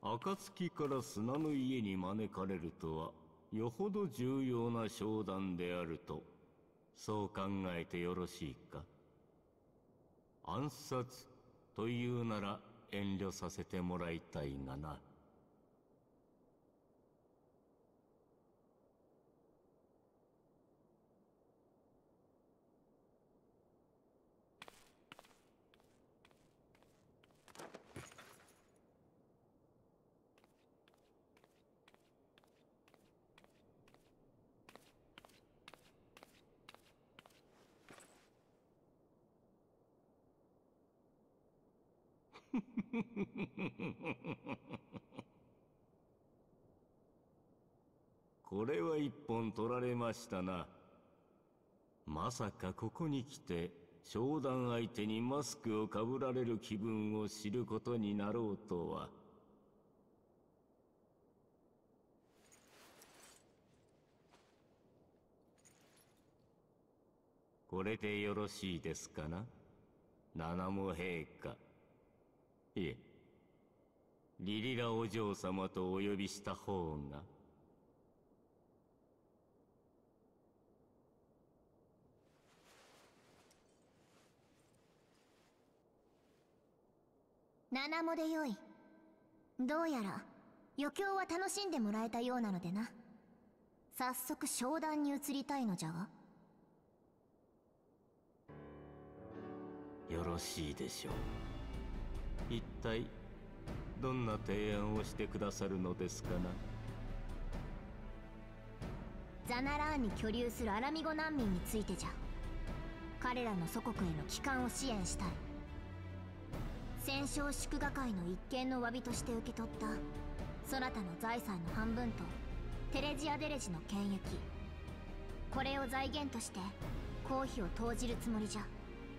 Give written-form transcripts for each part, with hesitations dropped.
暁から砂の家に招かれるとはよほど重要な商談であると、そう考えてよろしいか。暗殺というなら遠慮させてもらいたいがな。これは一本取られましたな。まさかここに来て商談相手にマスクをかぶられる気分を知ることになろうとは。これでよろしいですかな、七も陛下。いえ、リリラお嬢様とお呼びした方が。 七もでよい。どうやら余興は楽しんでもらえたようなのでな。早速商談に移りたいのじゃが。 よろしいでしょう。一体どんな提案をしてくださるのですかな。 ザナラーンに居留するアラミゴ難民についてじゃ。彼らの祖国への帰還を支援したい。戦勝祝賀会の一件の詫びとして受け取ったそなたの財産の半分とテレジアデレジの権益、これを財源として公費を投じるつもりじゃ。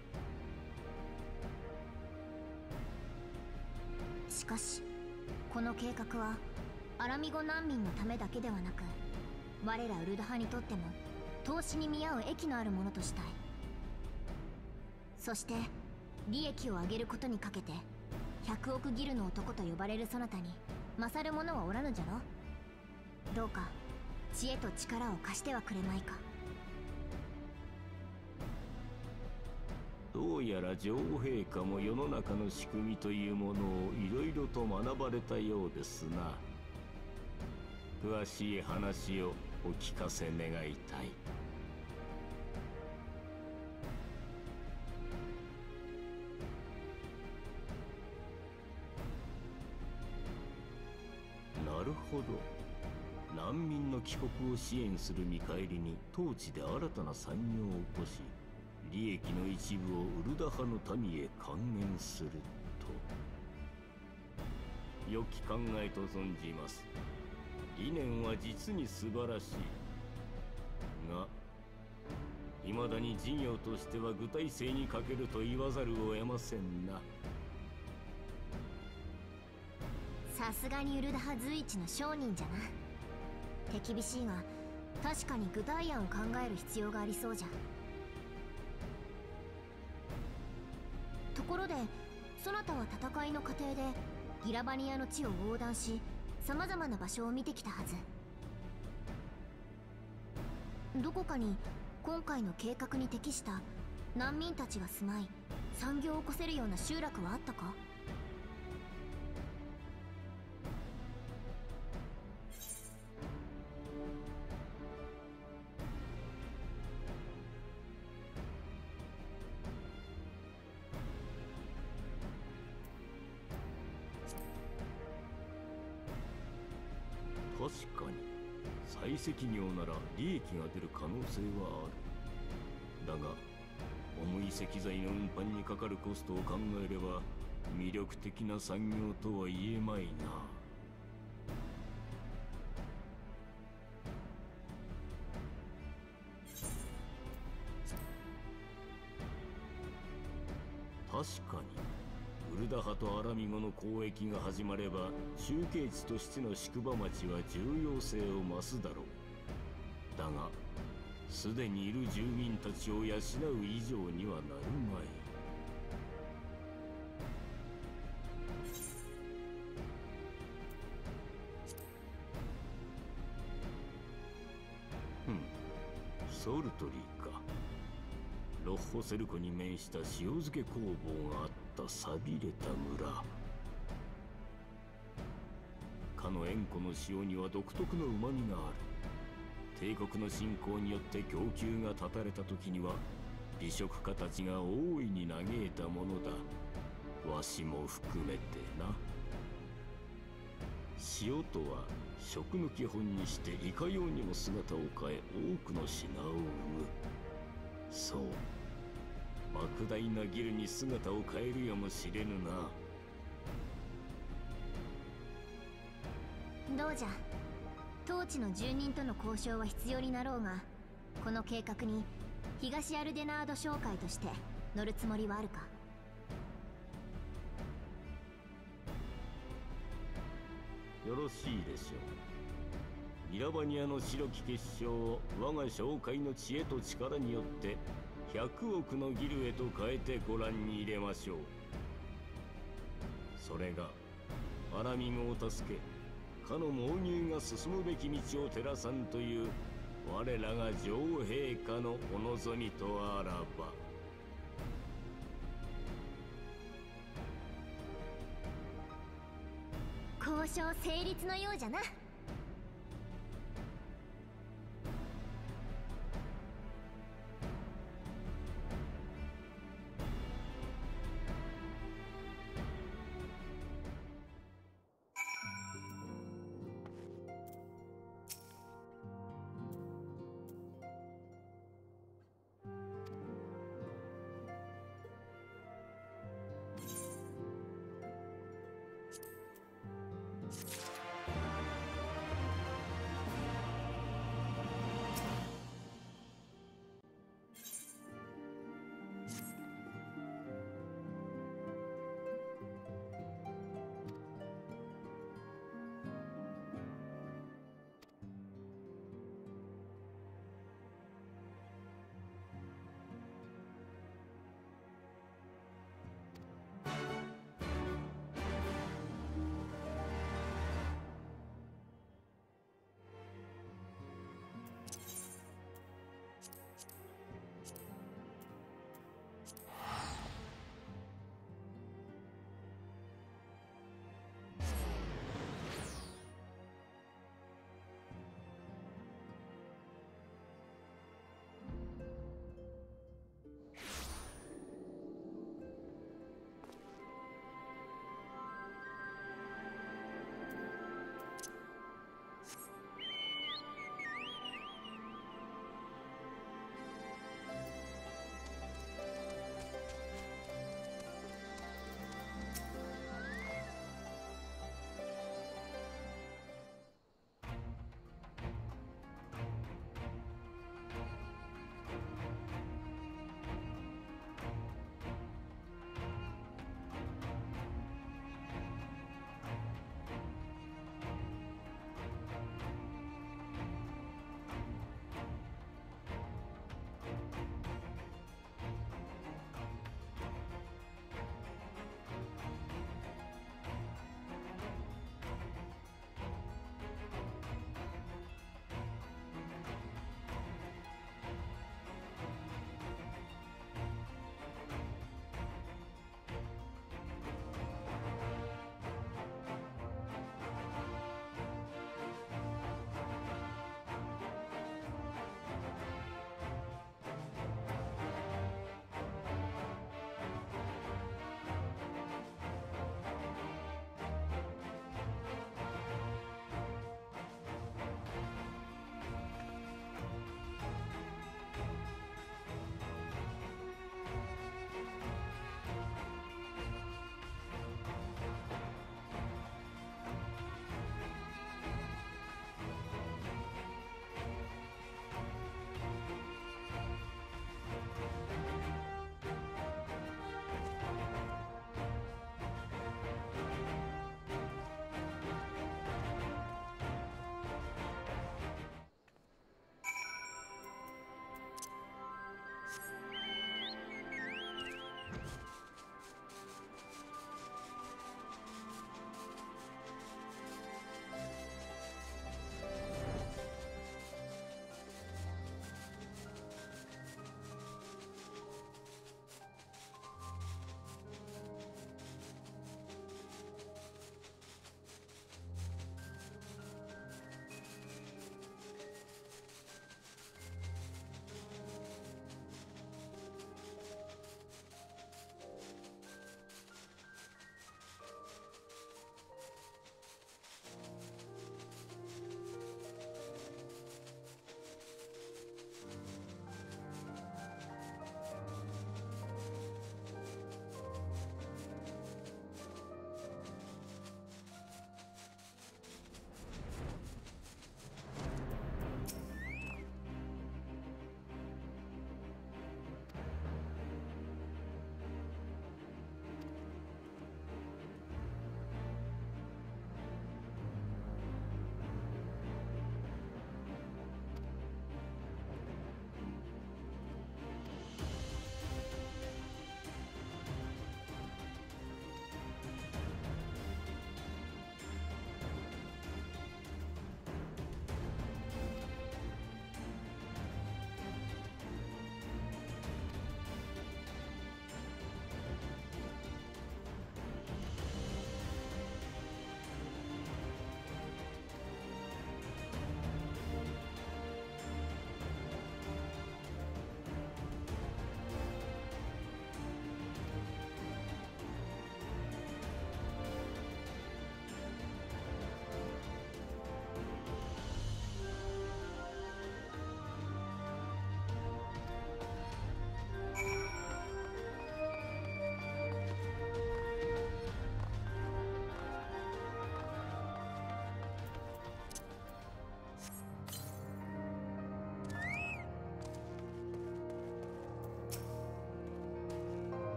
しかしこの計画はアラミゴ難民のためだけではなく、我らウルダ派にとっても投資に見合う益のあるものとしたい。そして利益を上げることにかけて100億ギルの男と呼ばれるそなたに勝る者はおらぬじゃろ。どうか知恵と力を貸してはくれまいか。 どうやら女王陛下も世の中の仕組みというものをいろいろと学ばれたようですな。詳しい話をお聞かせ願いたい。なるほど。難民の帰国を支援する見返りに当地で新たな産業を起こし、利益の一部をウルダ派の民へ還元すると。良き考えと存じます。理念は実に素晴らしいが、未だに事業としては具体性に欠けると言わざるを得ませんな。 さすがにウルダ派随一の商人じゃな。手厳しいが確かに具体案を考える必要がありそうじゃ。ところでそなたは戦いの過程でギラバニアの地を横断し、さまざまな場所を見てきたはず。どこかに今回の計画に適した難民たちが住まい産業を起こせるような集落はあったか。 確かに採石業なら利益が出る可能性はある。だが重い石材の運搬にかかるコストを考えれば魅力的な産業とは言えまいな。確かにウルダ派とアラミゴの交易が始まれば中継地としての宿場町は重要性を増すだろう。だがすでにいる住民たちを養う以上にはなるまい。 ソルトリーか。ロッホセル湖に面した塩漬け工房があった寂れた村。かの塩湖の塩には独特の旨みがある。帝国の侵攻によって供給が断たれた時には美食家たちが大いに嘆いたものだ。わしも含めてな。塩とは食の基本にしていかようにも姿を変え多くの品を生む。そう、莫大なギルに姿を変えるやもしれぬな。 どうじゃ、統治の住人との交渉は必要になろうが、この計画に東アルデナード商会として乗るつもりはあるか？ よろしいでしょう。ミラバニアの白き結晶を我が商会の知恵と力によって100億のギルへと変えてご覧に入れましょう。それがアラミグを助け、かの猛牛が進むべき道を照らさんという我らが女王陛下のお望みとあらば。 交渉成立のようじゃな。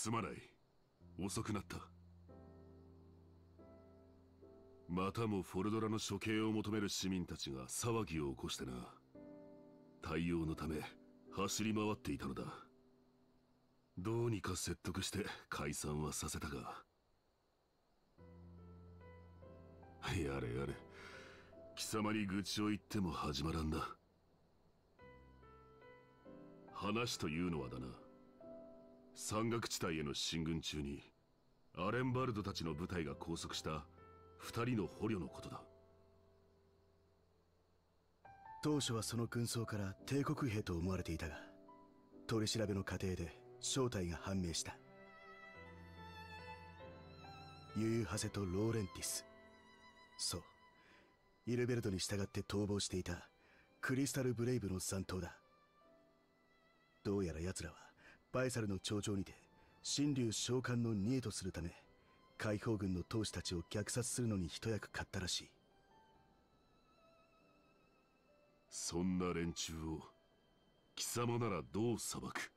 すまない。遅くなった。またもフォルドラの処刑を求める市民たちが騒ぎを起こしてな。対応のため走り回っていたのだ。どうにか説得して解散はさせたが。やれやれ、貴様に愚痴を言っても始まらんな。話というのはだな、山岳地帯への進軍中にアレンバルドたちの部隊が拘束した2人の捕虜のことだ。 当初はその軍曹から帝国兵と思われていたが、取り調べの過程で正体が判明した。ユユハセとローレンティス、そう、イルベルトに従って逃亡していたクリスタルブレイブの残党だ。どうやら奴らはバイサルの頂上にて神竜召喚の贄とするため、解放軍の闘士たちを虐殺するのに一役買ったらしい。 そんな連中を貴様ならどう裁く？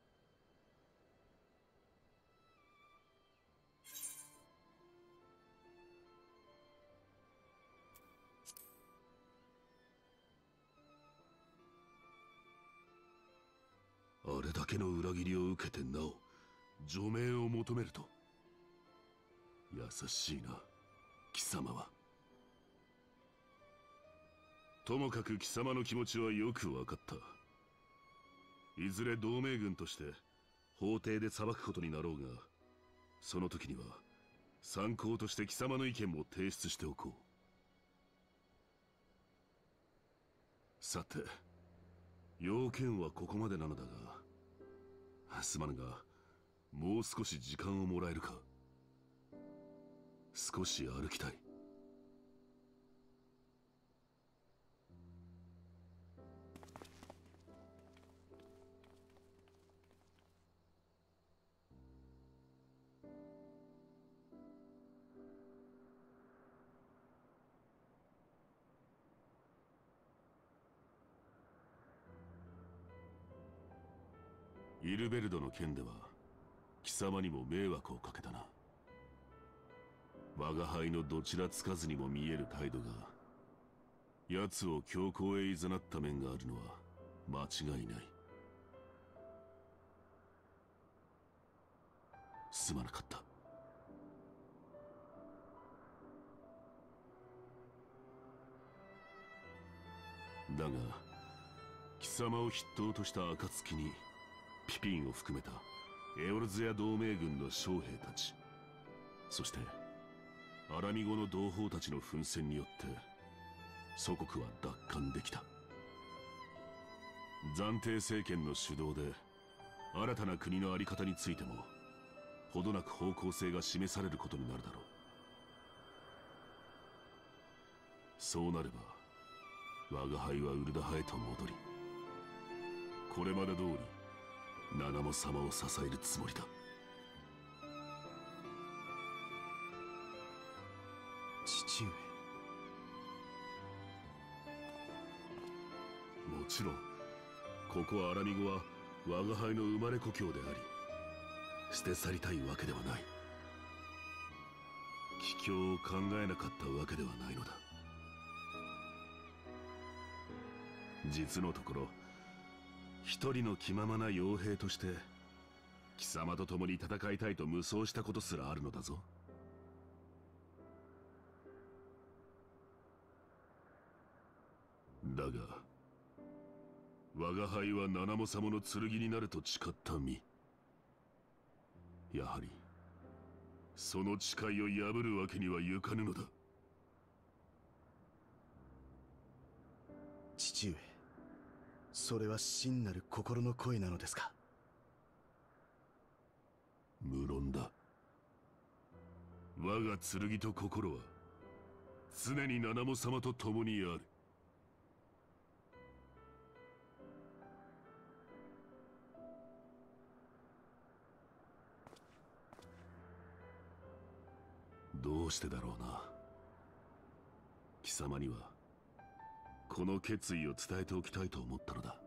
あれだけの裏切りを受けてなお除名を求めると。優しいな、貴様は。ともかく貴様の気持ちはよく分かった。いずれ同盟軍として法廷で裁くことになろうが、その時には参考として貴様の意見も提出しておこう。さて、要件はここまでなのだが、すまぬがもう少し時間をもらえるか。少し歩きたい。イルベルドの件では貴様にも迷惑をかけたな。我が輩のどちらつかずにも見える態度が奴を強行へ誘った面があるのは間違いない。すまなかった。だが貴様を筆頭とした暁にピピンを含めたエオルゼア同盟軍の将兵たち、そしてアラミゴの同胞たちの奮戦によって祖国は奪還できた。暫定政権の主導で新たな国の在り方についてもほどなく方向性が示されることになるだろう。そうなれば我が輩はウルダハへと戻り、これまで通りナナモ様を支えるつもりだ。 父上。 もちろんここアラミゴは我が輩の生まれ故郷であり、捨て去りたいわけではない。帰郷を考えなかったわけではないのだ。実のところ一人の気ままな傭兵として貴様と共に戦いたいと無双したことすらあるのだぞ。だが我が輩はナナモ様の剣になると誓った身。やはりその誓いを破るわけにはいかぬのだ。 父上、それは真なる心の声なのですか？ 無論だ。我が剣と心は常にナナモ様と共にある。どうしてだろうな。貴様にはこの決意を伝えておきたいと思ったのだ。